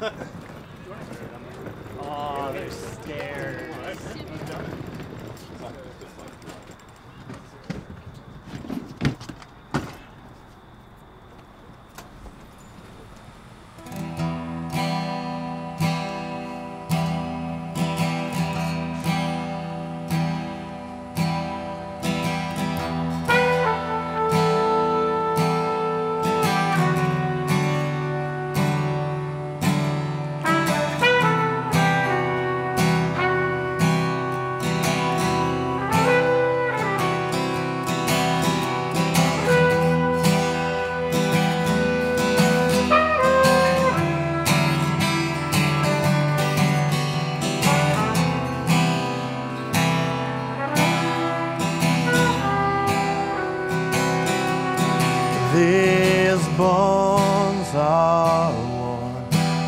Oh, there's stairs. These bones are worn,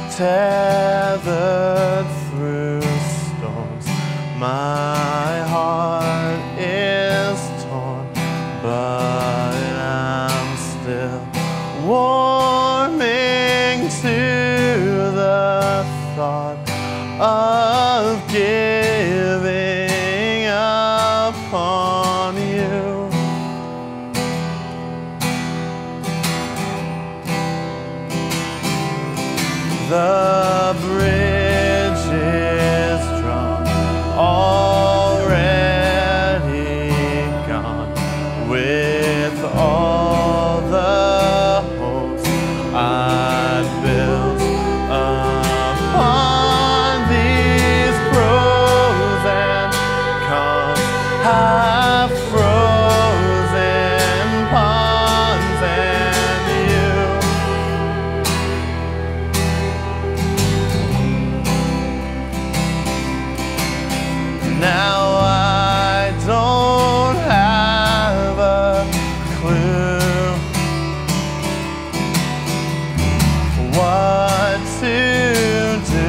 tethered through storms. My heart is torn, but I'm still warming to the thought of giving up on you. The bridge is drawn, already gone, with all the hopes I'd built upon these pros and cons. Have frozen ponds and you. Now I don't have a clue what to do.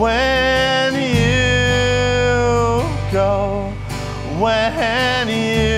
When you go, when you